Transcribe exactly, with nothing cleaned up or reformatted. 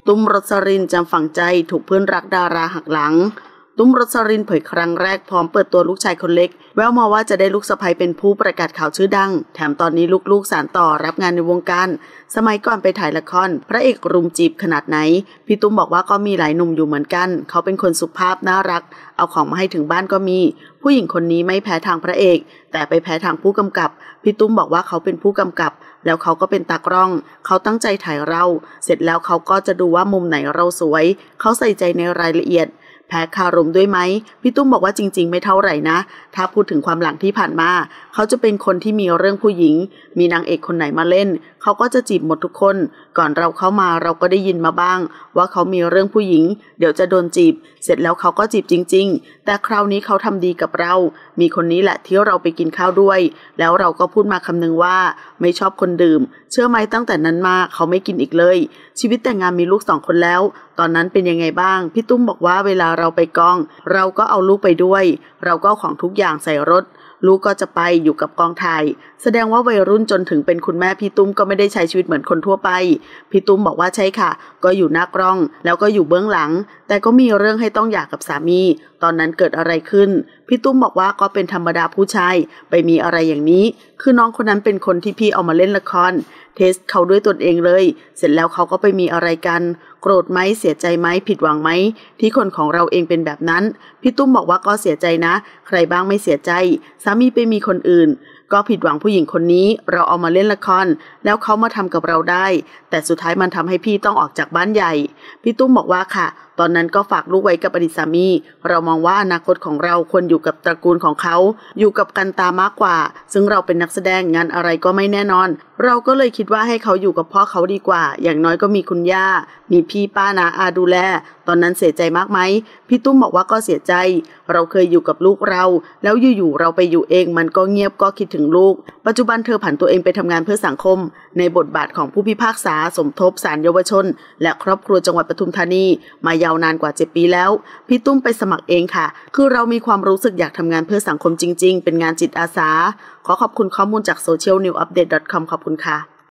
ตุ้มรสรินจำฝังใจถูกเพื่อนรักดาราหักหลังตุ้มรสรินเผยครั้งแรกพร้อมเปิดตัวลูกชายคนเล็กแววมาว่าจะได้ลูกสะใภ้เป็นผู้ประกาศข่าวชื่อดังแถมตอนนี้ลูกๆสานต่อรับงานในวงการสมัยก่อนไปถ่ายละครพระเอกรุมจีบขนาดไหนพี่ตุ้มบอกว่าก็มีหลายหนุ่มอยู่เหมือนกันเขาเป็นคนสุภาพน่ารักเอาของมาให้ถึงบ้านก็มีผู้หญิงคนนี้ไม่แพ้ทางพระเอกแต่ไปแพ้ทางผู้กำกับพี่ตุ้มบอกว่าเขาเป็นผู้กำกับแล้วเขาก็เป็นตากล้องเขาตั้งใจถ่ายเราเสร็จแล้วเขาก็จะดูว่ามุมไหนเราสวยเขาใส่ใจในรายละเอียดแพ้คารมด้วยไหมพี่ตุ้มบอกว่าจริงๆไม่เท่าไหร่นะถ้าพูดถึงความหลังที่ผ่านมาเขาจะเป็นคนที่มีเรื่องผู้หญิงมีนางเอกคนไหนมาเล่นเขาก็จะจีบหมดทุกคนก่อนเราเข้ามาเราก็ได้ยินมาบ้างว่าเขามีเรื่องผู้หญิงเดี๋ยวจะโดนจีบเสร็จแล้วเขาก็จีบจริงๆแต่คราวนี้เขาทำดีกับเรามีคนนี้แหละที่เราไปกินข้าวด้วยแล้วเราก็พูดมาคำนึงว่าไม่ชอบคนดื่มเชื่อไหมตั้งแต่นั้นมาเขาไม่กินอีกเลยชีวิตแต่งงานมีลูกสองคนแล้วตอนนั้นเป็นยังไงบ้างพี่ตุ้มบอกว่าเวลาเราไปกองเราก็เอาลูกไปด้วยเราก็เอาของทุกอย่างใส่รถลูกก็จะไปอยู่กับกองถ่ายแสดงว่าวัยรุ่นจนถึงเป็นคุณแม่พี่ตุ้มก็ไม่ได้ใช้ชีวิตเหมือนคนทั่วไปพี่ตุ้มบอกว่าใช่ค่ะก็อยู่หน้ากล้องแล้วก็อยู่เบื้องหลังแต่ก็มีเรื่องให้ต้องหย่ากับสามีตอนนั้นเกิดอะไรขึ้นพี่ตุ้มบอกว่าก็เป็นธรรมดาผู้ชายไปมีอะไรอย่างนี้คือน้องคนนั้นเป็นคนที่พี่เอามาเล่นละครเทสเขาด้วยตนเองเลยเสร็จแล้วเขาก็ไปมีอะไรกันโกรธไหมเสียใจไหมผิดหวังไหมที่คนของเราเองเป็นแบบนั้นพี่ตุ้มบอกว่าก็เสียใจนะใครบ้างไม่เสียใจสามีไปมีคนอื่นก็ผิดหวังผู้หญิงคนนี้เราเอามาเล่นละครแล้วเขามาทำกับเราได้แต่สุดท้ายมันทำให้พี่ต้องออกจากบ้านใหญ่พี่ตุ้มบอกว่าค่ะตอนนั้นก็ฝากลูกไว้กับอดีตสามีเรามองว่าอนาคตของเราควรอยู่กับตระกูลของเขาอยู่กับกันตามากกว่าซึ่งเราเป็นนักแสดงงานอะไรก็ไม่แน่นอนเราก็เลยคิดว่าให้เขาอยู่กับพ่อเขาดีกว่าอย่างน้อยก็มีคุณย่ามีพี่ป้านาอาดูแลตอนนั้นเสียใจมากไหมพี่ตุ้มบอกว่าก็เสียใจเราเคยอยู่กับลูกเราแล้วอยู่ๆเราไปอยู่เองมันก็เงียบก็คิดถึงลูกปัจจุบันเธอผันตัวเองไปทำงานเพื่อสังคมในบทบาทของผู้พิพากษาสมทบศาลเยาวชนและครอบครัวจังหวัดปทุมธานีมายาวนานกว่าเจ็ดปีแล้วพี่ตุ้มไปสมัครเองค่ะคือเรามีความรู้สึกอยากทำงานเพื่อสังคมจริงๆเป็นงานจิตอาสาขอขอบคุณข้อมูลจาก โซเชียลนิวส์อัปเดต ดอท คอม ขอบคุณค่ะ